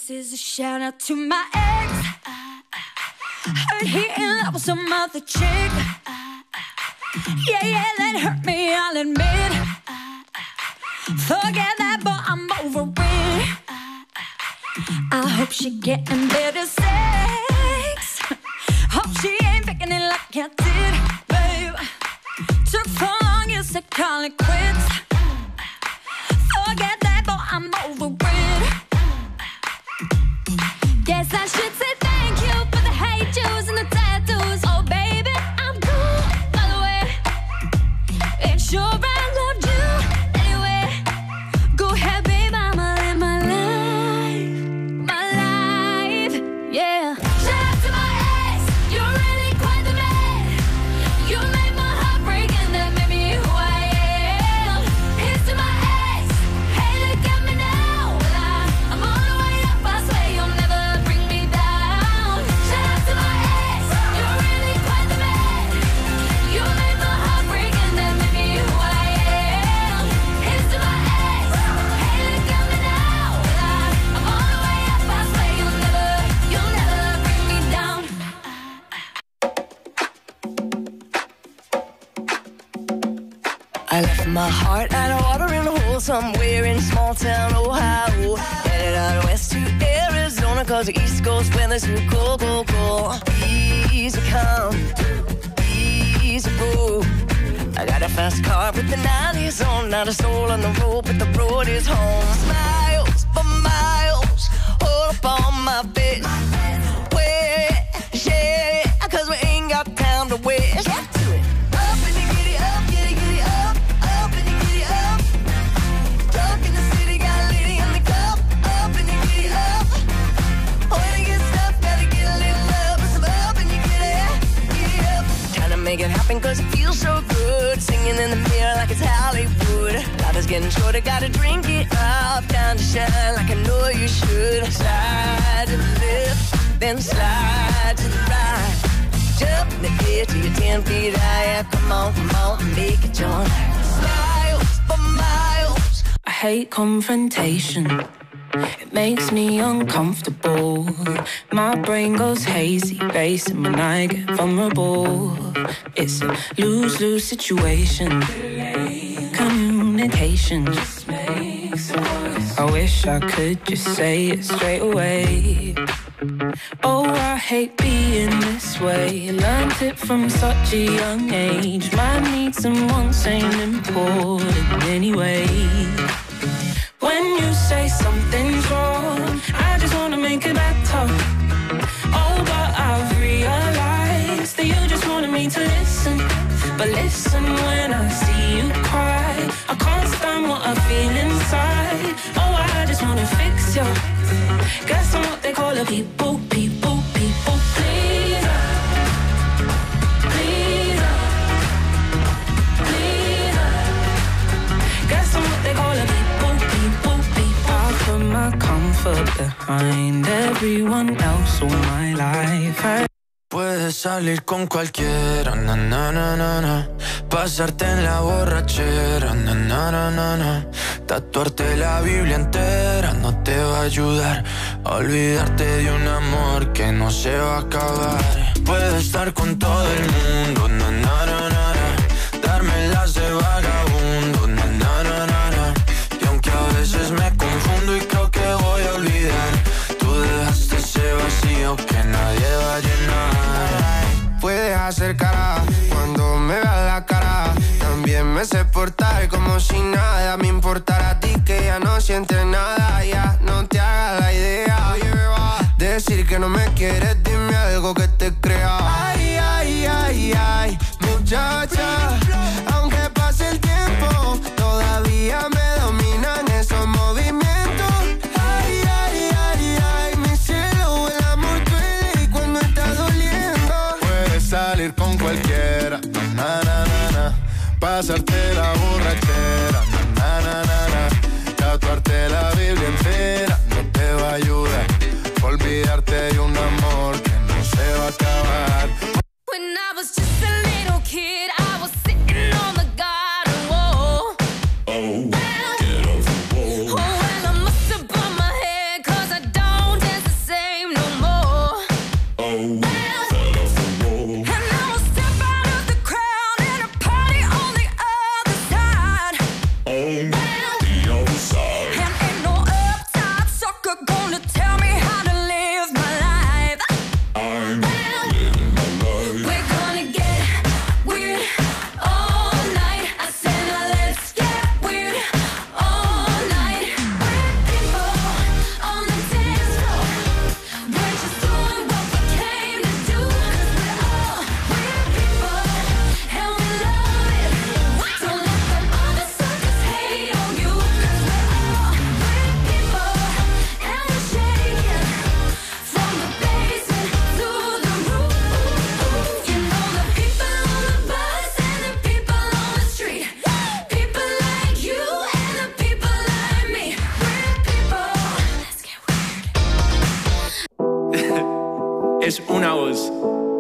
This is a shout out to my ex. Heard he in love with some other chick. Yeah, that hurt me, I'll admit. Forget that, but I'm over it. I hope she getting better sex. Hope she ain't faking it like I did, babe. Took so long, you said call it quits. Forget that, but I'm over it. Guess I should say thank you for the hate juice and the tattoos. Oh baby, I'm cool, by the way. Ain't sure I loved you anyway. Go ahead, babe, I'ma live my life, yeah. Shout out to my ex, you're really quite the man. You made my heart break and that made me who I am. Here's to my ex, hey look at me now. Well, I'm on the way up, I swear you'll never bring me down. Shout out to my ex, you're really quite the man. You made my heart break and that made me who I am. Here's to my ex, hey look at me now. Well, I'm on the way up, I swear you'll never bring me down. I left my heart out of water in a hole somewhere in small town Ohio. Headed out west to Arizona, cause the East Coast weather's too cold, cold, cold. Easy come, easy go. I got a fast car with the 90s on. Not a soul on the road, but the road is home. Smiles for miles, all up on my face. Where, yeah, cause we ain't got time to waste. Up and you get it up, get it up. Up and you get it up. Drunk in the city, got a lady in the cup. Up and you get it up. When you get stuff, gotta get a little love. It's up and you get it up. Trying to make it happen cause it feels so good. Singing in the mirror like it's Hollywood. Life is getting shorter, gotta drink it up. Time to shine like I know you should. Slide to the left, then slide to the right. Jump in the air till you're 10 feet high. Come on, make it join. Smiles for miles. I hate confrontation. It makes me uncomfortable. My brain goes hazy, racing when I get vulnerable. It's a lose-lose situation. Communication just makes it worse. I wish I could just say it straight away. Oh, I hate being this way. Learned it from such a young age. My needs and wants ain't important anyway. When you say something's wrong, I just wanna make it better. Oh, but I've realized that you just wanted me to listen. But listen when I see you cry. I can't stand what I feel inside. Oh, I just wanna fix you. Guess I'm what they call a people pleaser. Pleaser. Guess I'm what they call a people. I put my comfort behind everyone else all my life. Puedes salir con cualquiera, na na na na na. Pasarte en la borrachera, na na na na na. Tatuarte la Biblia entera no te va a ayudar a olvidarte de un amor que no se va a acabar. Puedes estar con todo el mundo, na na na na na. Darme las de vagabundo, na na na na na. Y aunque a veces me confundo y creo que voy a olvidar, tú dejaste ese vacío que nadie va a llenar. Puedes hacer cara cuando me veas la cara. También me sé portar como si nada me importara a ti, que ya no sientes nada. Ya no te hagas la idea. Decir que no me quieres, dime algo que te crea. Ay, ay, ay, ay, muchacha. Aunque pase el tiempo, todavía me dominan esos movimientos. Ay, ay, ay, ay, mi cielo, el amor duele y cuando está doliendo. Puedes salir con cualquiera, na na na na. Pasarte la borrachera, na na na na. Tatuarte la Biblia entera no te va a ayudar. Olvidarte de un amor que no se va a acabar. When I was just a little kid, I was sitting on the garden wall. Oh, get off the wall. Oh, well, I must have bumped my head, 'cause I don't besos.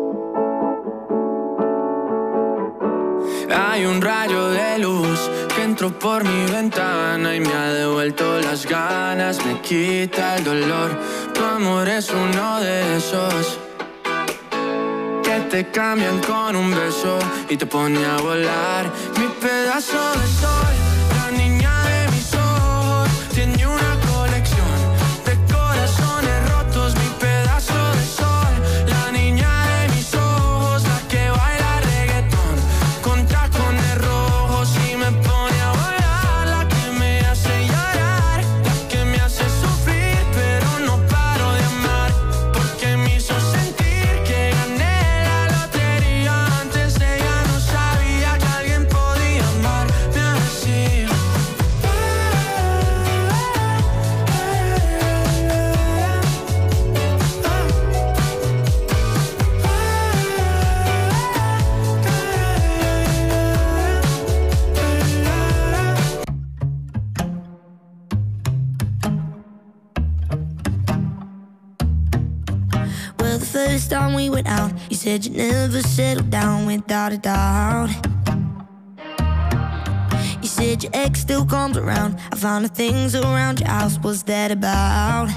Hay un rayo de luz que entró por mi ventana y me ha devuelto las ganas, me quita el dolor. Tu amor es uno de esos que te cambian con un beso y te pone a volar. Mi pedazo de sol, la niña de mis ojos, tiene una colección de corazones rotos. Mi pedazo de sol, la niña de mis ojos, la que baila reggaetón con tacones rojos y me pone a volar. La que me hace llorar, la que me hace sufrir, pero no paro de amar, porque me hizo sentir que gané la lotería. Antes ella no sabía que alguien podía amarme así. Well, the first time we went out, you said you'd never settle down without a doubt. You said your ex still comes around. I found the things around your house, what's that about?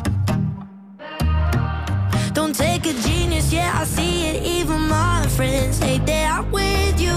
Don't take a genius, yeah, I see it. Even my friends hate that I'm with you.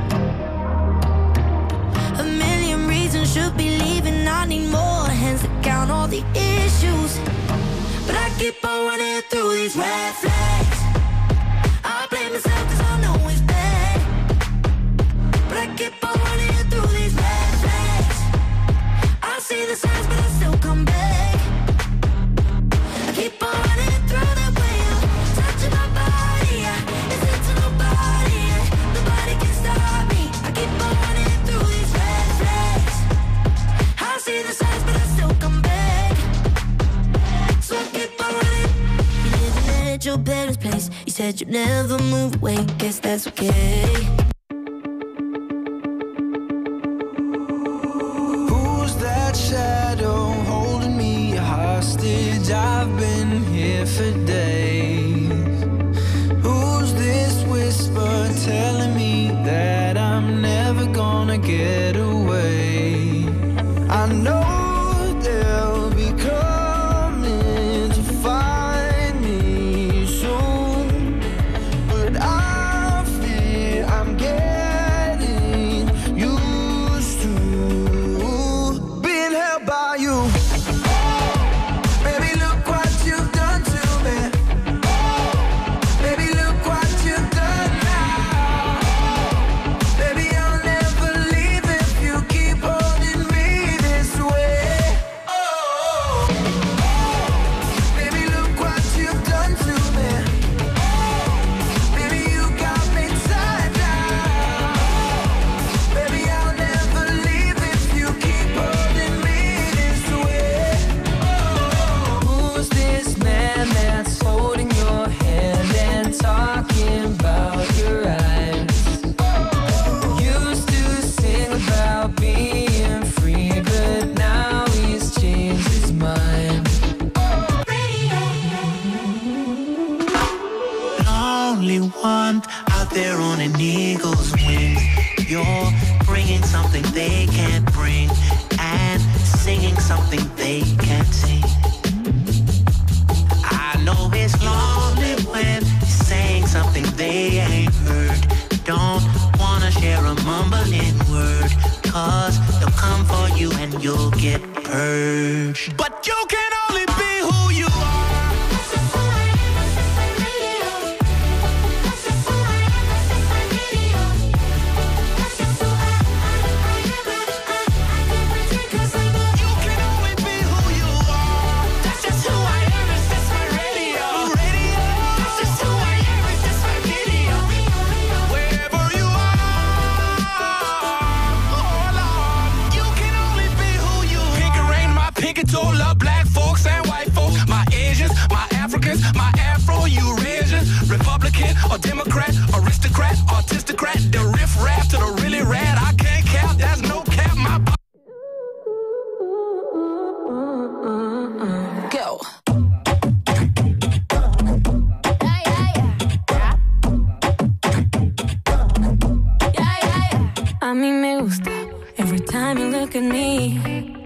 A million reasons should be leaving. I need more hands to count all the issues, but I keep on running through these red flags. I blame myself cause I know it's bad, but I keep on running through these red flags. I see the signs but I still come back. I keep on running through the way I'm touching my body, yeah. It's into nobody, yeah. Nobody can stop me. I keep on running through these red flags. I see the signs but I still come back. So I keep on running. You living at your parents' place. You said you'd never move away. Guess that's okay. Who's that shadow holding me hostage? I've been here for days. Who's this whisper telling me that I'm never gonna get away? I know they'll be coming to find me soon, but I fear I'm getting used to being held by you. Baby, look what you've done to me. Baby, look what you've done now. Baby, I'll never leave if you keep holding me this way. Oh, baby, look what you've done to me. Baby, you got me tied down. Baby, I'll never leave if you keep holding me this way. Oh, who's this man that's holding your hand and talking about your eyes? Used to sing about being free, but now he's changed his mind. Lonely one out there on an eagle's wing. You're bringing something they can't bring and singing something they can't sing. I know it's lonely when you're saying something they ain't heard. Don't wanna share a mumbling word, cause they'll come for you and you'll get purged. But you can only be who you are. You can only be who you are. That's just who I am, it's just my radio. That's just who I am, it's just my video. Wherever you are, oh Lord, you can only be who you are. Pink and rain, my pinky toe, love black folks and white folks, my Asians, my Africans, my Afro, Eurasian, Republican or Democrat, aristocrat, artistocrat, the riff raff to the really rad. I can't cap, there's no cap, my Go.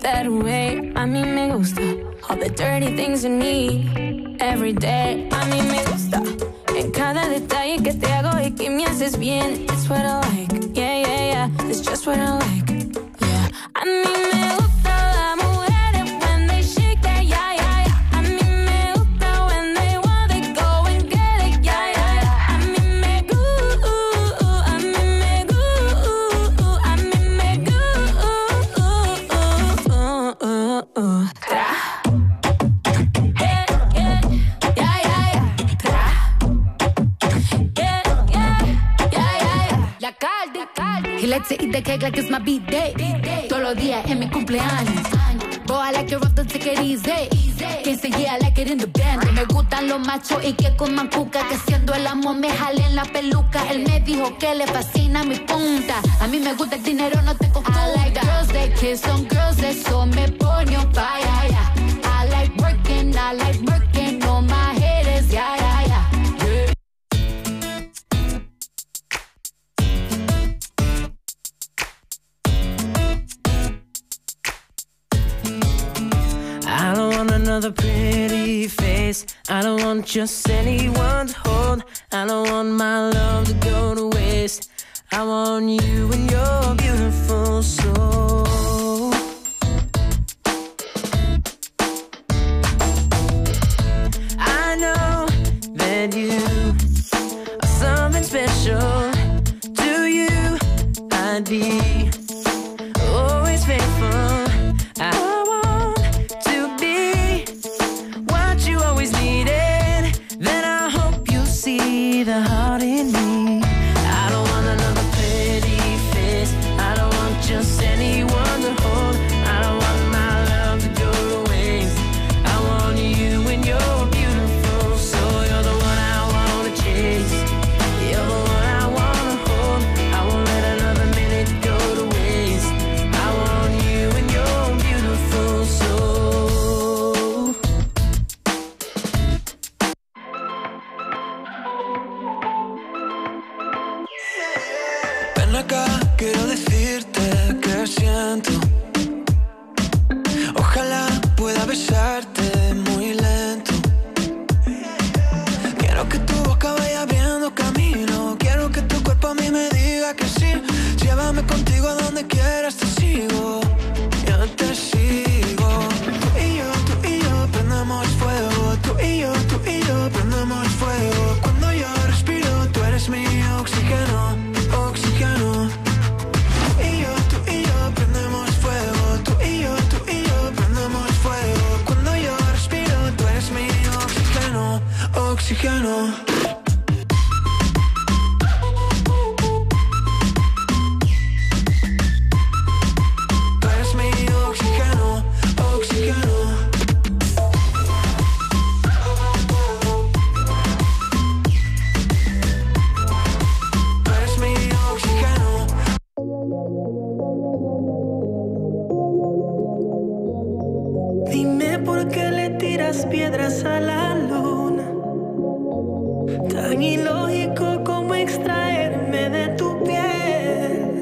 that way. A mí me gusta all the dirty things you need every day. A mí me gusta en cada detalle que te hago y que me haces bien. It's what I like, yeah, yeah, yeah. It's just what I like, yeah. A mí me gusta las mujeres when they shake that, yeah, yeah, yeah. A mí me gusta when they want it, go and get it, yeah, yeah, yeah. A mí me gusta, a mí me gusta, a mí me gusta. He likes to eat the cake like it's my B-day. Todos los días en mi cumpleaños. Boy, I like it rough, don't take it easy. Can't say yeah, I like it in the band. Me gustan los machos y que coman cuca. Que siendo el amor me jalen la peluca. Él me dijo que le fascina mi punta. A mí me gusta el dinero, no te confunda. I like girls that kiss on girls, eso me pone on fire, yeah. I like working on my haters, yeah, yeah, yeah. I don't want another pretty face. I don't want just anyone to hold. I don't want my love to go to waste. I want you and your beautiful soul. I know that you are something special. To you, I'd be always faithful. I want to be what you always needed. Then I hope you see the heart in me. I don't want another pretty face. I don't want just anyone to hold. I don't want my love to go to waste. I want you and your beautiful soul. You're the one I wanna chase. You're the one I wanna hold. I won't let another minute go to waste. I want you and your beautiful soul. Ven acá, quiero decirte que siento. Ojalá pueda besarte muy lento. Quiero que tu boca vaya abriendo camino. Quiero que tu cuerpo a mí me diga que sí. Llévame contigo a donde quieras, te sigo. Yo te sigo. Tú y yo prendemos fuego. Tú y yo prendemos fuego. Cuando yo respiro, tú eres mi oxígeno. Oxígeno. Tú y yo prendemos fuego. Tú y yo prendemos fuego. Cuando yo respiro, tú eres mi oxígeno. Oxígeno. Tú eres mi oxígeno. Oxígeno. Tú eres mi oxígeno. Dime por qué le tiras piedras a la luna. Tan ilógico como extraerme de tu piel.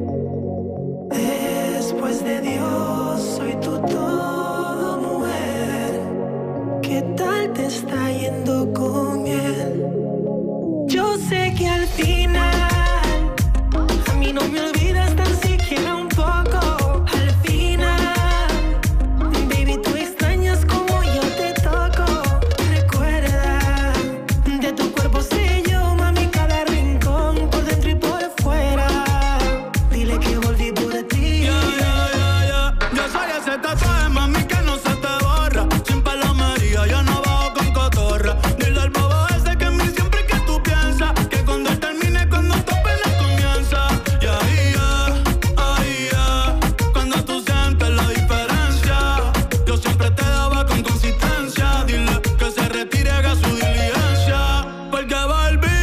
Después de Dios, soy tu todo, mujer. ¿Qué tal te está yendo con él? Yo sé que al final a mí no me olvidas tan siquiera un poco. Al final, baby, tú extrañas como yo te toco. Recuerda, de tu cuerpo sé yo, mami, cada rincón, por dentro y por fuera. Dile que volví por ti. Yo soy ese tatuaje, mami, que no se te borra. Sin palomería, yo no bajo con cotorra. Dile al bobo ese que en mí siempre que tú piensas. Que cuando él termine, cuando tu pena comienza. Y ahí ya, cuando tú sientes la diferencia. Yo siempre te daba con consistencia. Dile que se retire, haga su diligencia. Porque volví.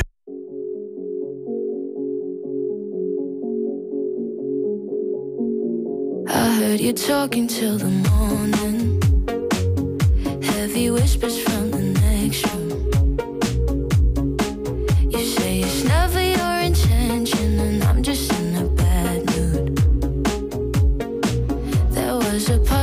I heard you talking till the morning. Heavy whispers from the next room. You say it's never your intention, and I'm just in a bad mood. There was a part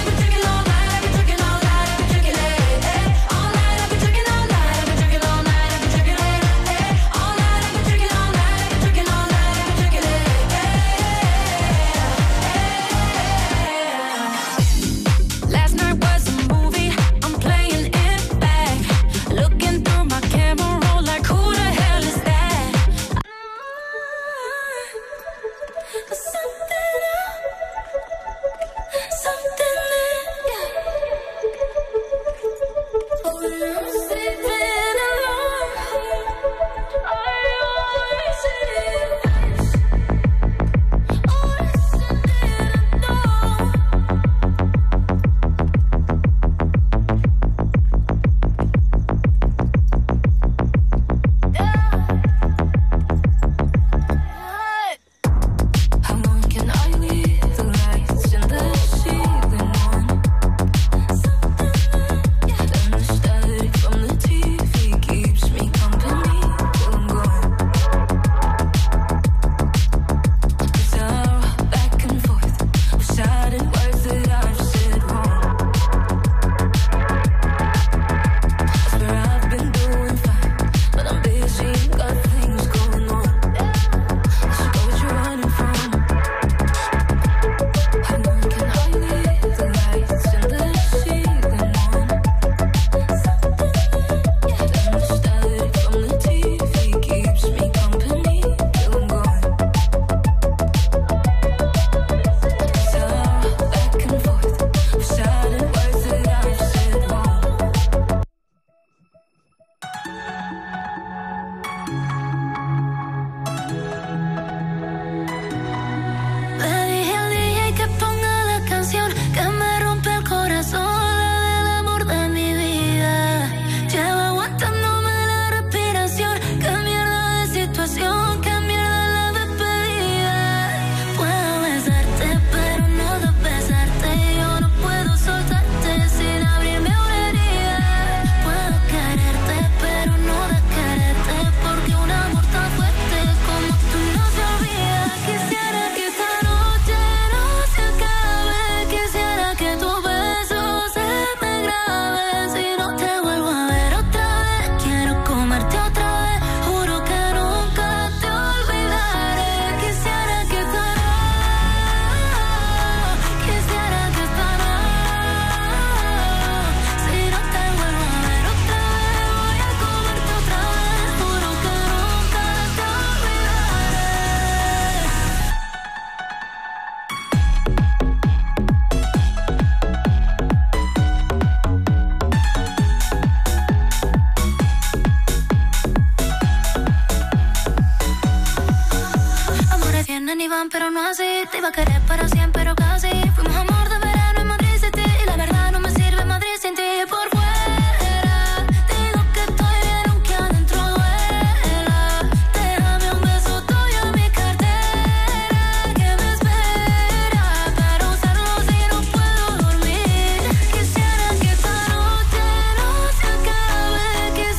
pero no así. Te iba a querer para siempre, pero casi. Fuimos amor de verano en Madrid City. Y la verdad no me sirve Madrid sin ti. Por fuera digo que estoy bien aunque adentro duela. Déjame un beso tuyo en mi cartera que me espera para usarlo si no puedo dormir. Quisiera que esta noche no se acabe.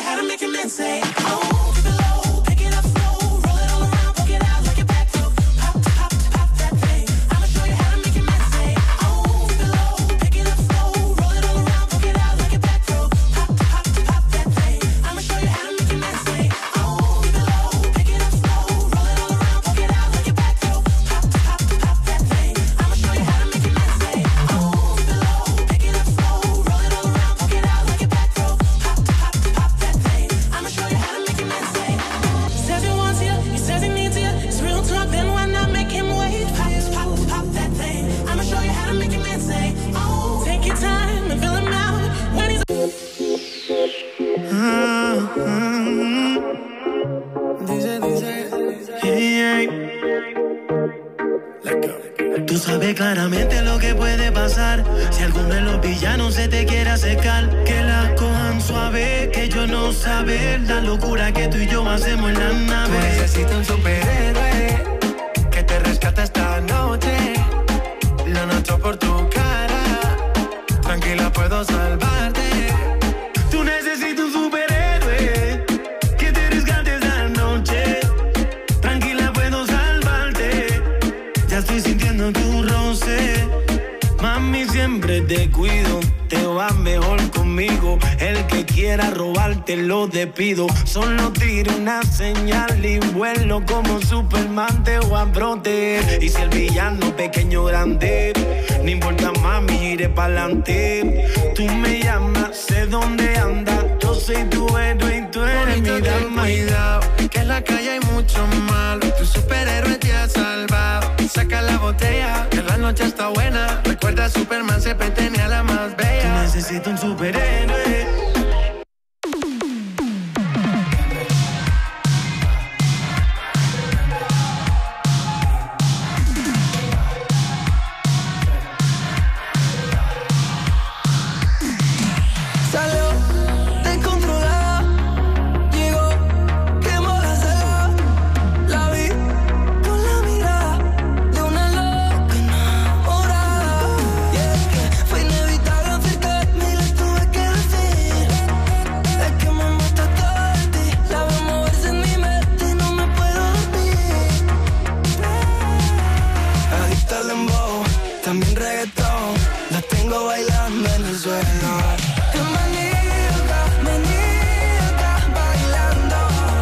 how to make a man say, oh, keep it low, pick it up slow, roll it all around, poke it out like a back toe. Pop, pop, pop that thing. I'ma show you how to make a man say, oh, keep it low, pick it up slow, roll it all around, poke it out like a back toe. Pop, pop, pop that thing. I'ma show you how to make a man say, oh, keep it low, pick it up slow, roll it all around, poke it out like a back toe. Pop, pop, pop that thing. I'ma show you how to make a man say, oh, keep it low, pick it up slow, roll it all around, poke it out like a back toe. Pop, pop, pop that thing. I'ma show you how to make a man say. Says he wants you, he says he needs you. It's real talk, then why not make him wait? Pop, pop, pop that thing. I'ma show you how to make a man say, oh, take your time and fill him out when he's. Tú sabes claramente lo que puede pasar si alguno de los villanos se te quiere acercar. Que la cojan suave, que yo no saber la locura que tú y yo hacemos en la nave. Tú necesitas un superhéroe que te rescate esta noche. Lo noto por tu cara, tranquila puedo salvarte. Tú necesitas un superhéroe que te rescate esta noche. Tranquila puedo salvarte. Ya estoy sintiendo tu roce. Mami, siempre te cuido. Te va mejor conmigo. El que quiera robarte lo despido. Solo tiro una señal y vuelo como Superman. Te voy a proteger. Y si el villano pequeño o grande, no importa, mami, iré pa'lante. Tú me llamas, sé dónde andas. Yo soy tu héroe y tú eres mi dama. Cuidado, que en la calle hay mucho malo. Tu superhéroe te ha salvado. Saca la botella, que la noche está buena. Recuerda a Superman, siempre tenía la más bella. Tú necesitas un superhéroe. También reggaetón, la tengo bailando en el suelo. Es maníaca, maníaca, bailando.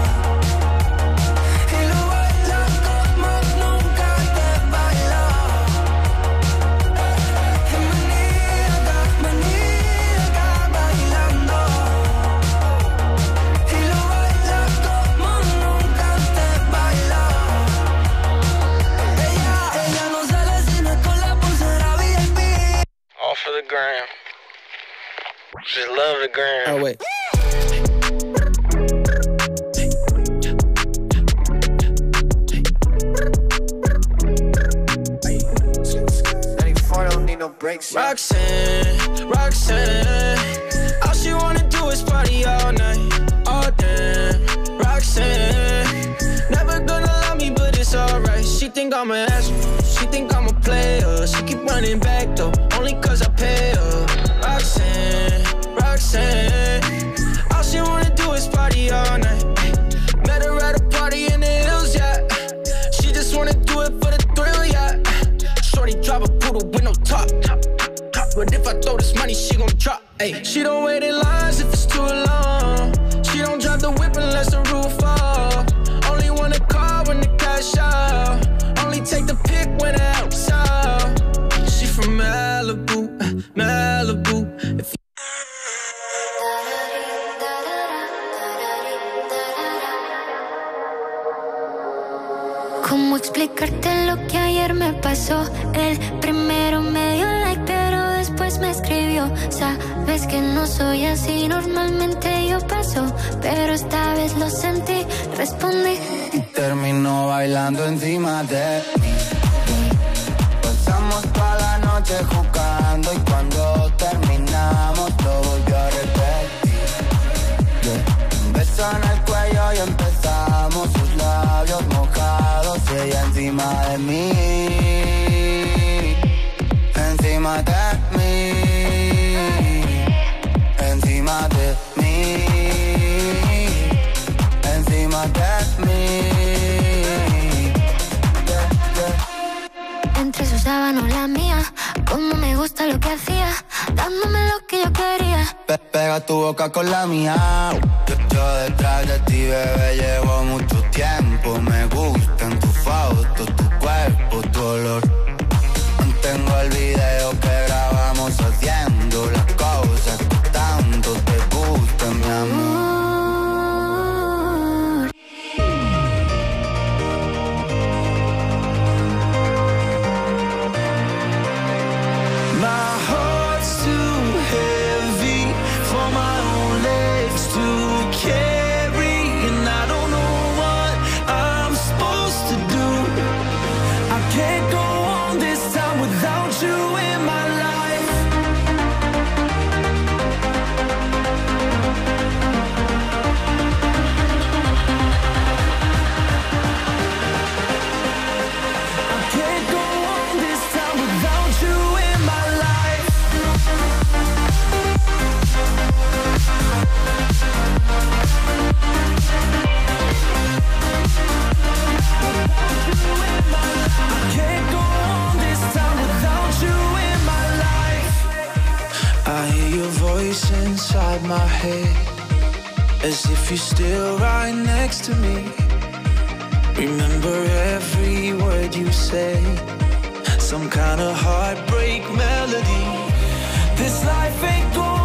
Y lo baila como nunca te bailó. Es maníaca, maníaca, bailando. Y lo baila como nunca te bailó. Ella no sale si no es con la pulsera VIP. All for the gram. Just love the gram. Oh, wait. Roxanne, Roxanne, all she wanna do is party all night, all damn. Roxanne, never gonna love me, but it's alright. She think I'm an asshole, she think I'm a player. She keep running back though, only cause I pay her. Roxanne, Roxanne, all she wanna do is party all night. Met her at a party in the hills, yeah. She just wanna do it for the thrill, yeah. Shorty drive a poodle with no top. But if I throw this money, she gon' drop. Ay. She don't wait in lines if it's too long. She don't drive the whip unless the roof fall. Only wanna call when the cash out. Only take the pic when the house out. She from Malibu, Malibu. If ¿Cómo explicarte lo que ayer me pasó? El primero me dio like, pero después me escribió. Sabes que no soy así, normalmente yo paso, pero esta vez lo sentí, respondí. Y terminó bailando encima de mí. Pasamos toda la noche jugando y cuando terminamos lo volvió a repetir. Un beso en el cuello y empezamos, sus labios mojados y ella encima de mí. Encima de mí. Encima de mí. Pega tu boca con la mía. Yo detrás de ti, bebé, llevo mucho tiempo. Me gustan tus fotos, tu cuerpo, tu olor. Mantengo el video que grabamos haciendo las cosas que tanto te gustan, mi amor. My heart's too heavy for my own legs to carry, and I don't know what I'm supposed to do. I can't go on this time without you in my life. I can't go on this time without you in my life. I can't go on this time without you in my life. I hear your voice inside my head, as if you're still right next to me. Remember every word you say, some kind of heartbreak melody. This life ain't going